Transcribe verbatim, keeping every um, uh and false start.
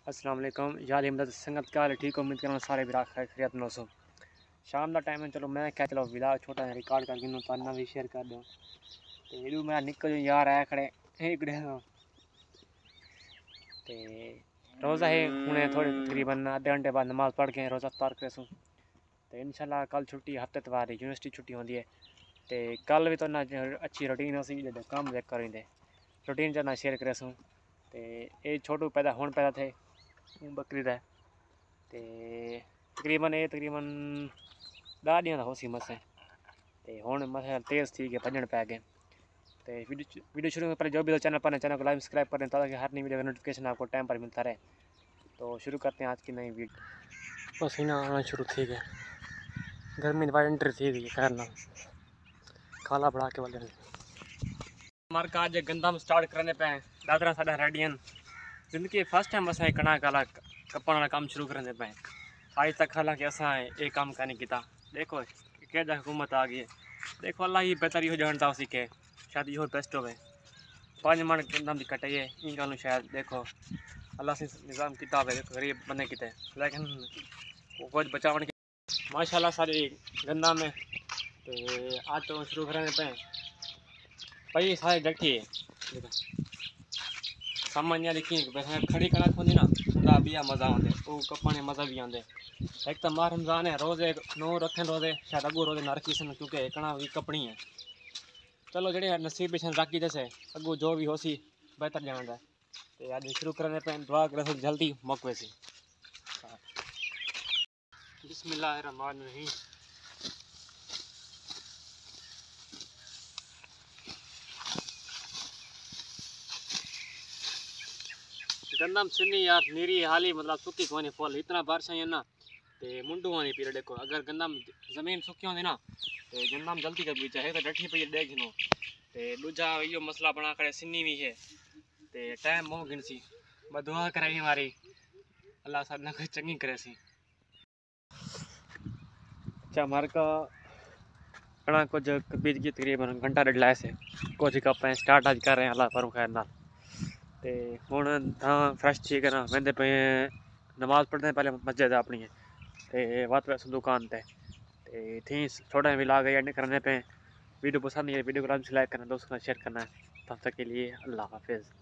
अस्सलाम वालेकुम यार हिम्मत संगत क्या हाल है? ठीक उम्मीद करना सारे विराग खैरियत नो सो शाम का टाइम है। चलो मैं क्या चलो विराग छोटा है रिकॉर्ड करके नो ताना भी शेयर कर दूँ तो ये मैं निकल यार आया खड़े इकड़े तो रोज़ा है हूँ थोड़े तकरीबन आधे घंटे बाद नमाज़ पढ़ के रोज़ा अफ्तार करेसूँ तो इंशाल्लाह कल छुट्टी हफ्ते तवार यूनिवर्सिटी छुट्टी होती है तो कल भी तो ना अच्छी रूटीन हो सी काम चेक करेंगे रूटीन च ना शेयर करेसूँ तो ये छोटू पैदा हूँ पैदा थे बकरी दा ते तकरीबन ये तकरीबन दस दिन का हो सी मसें ते हुण मसें तेज़ थी गए भजन पै गए तो वीडियो वीडियो शुरू में पहले जो भी तो चैनल पर चैनल को लाइक सब्सक्राइब करें ताकि हर नई वीडियो का नोटिफिकेशन आपको टाइम पर मिलता रहे। तो शुरू करते हैं आज की नई वीडियो। पसीना आना शुरू थी गए गर्मी एंट्री थी गई खैर ना खाला बढ़ा के वाले हमारे का आज गंदा स्टार्ट करने पे दादरा साडा रेडियन जिंदगी फर्स्ट टाइम असां कणा काला कपन वाला काम शुरू करने पे आज तक हालांकि असां ये काम का नहीं किया। देखो क्या हुकूमत आ गई है। देखो अल्लाह ही बेहतर यो जानता उसी के शायद यो बेस्ट हो पाँच मन गंदम की कटाइए इन गल शायद देखो अल्लाह से निज़ाम किताब है गरीब बने किते लेकिन कुछ बचावन के माशाल्लाह सारी गंदा में तो आज तो शुरू करने पे भाई सारे डटी है सामान्य देखी खड़ी कणक होंगी ना उनका बिया मज़ा आते वो कपाने मज़ा भी आते एक तो मार रमजान है रोज़े नौ रखें रोज़े शायद अगू रोज़े ना रखी सन क्योंकि कणा भी कपनी है। चलो जड़े नसीब पिछन राखी जैसे अगू जो भी हो सी बेहतर जानता है तो आज शुरू करने पे दुआ कर जल्दी मौके से बिस्मिल्लाहिर्रहमानिर्रहीम। गंदम सुनी यार नीरी हाली मतलब सुखी कोनी फल इतना बारिश है ना तो मुंडू होनी पी देखो अगर गंदम जमीन सुखी होती ना तो गंदम जल्दी कर बीचा है तो डठी पी देख नो तो दूजा यो मसला बना करे सिन्नी भी है तो टाइम मोह गिनसी मैं दुआ कराई हमारी अल्लाह साहब ना कोई चंगी करे सी। अच्छा हमारे का कणा कुछ बीज की तकरीबन घंटा डेढ़ लाए से कुछ कप स्टार्ट आज कर रहे हैं अल्लाह पर खैर ना तो हूँ हाँ फ्रैश ठीक है ना वहदे पे नमाज़ पढ़ते हैं पहले मस्जिद अपनी तो वत वैसे दुकान पे तो थी थोड़ा भी ला गए एंड करने पे वीडियो पसंद नहीं है वीडियो को लाइक करना दोस्तों का शेयर करना है तब तक के लिए अल्लाह हाफिज़।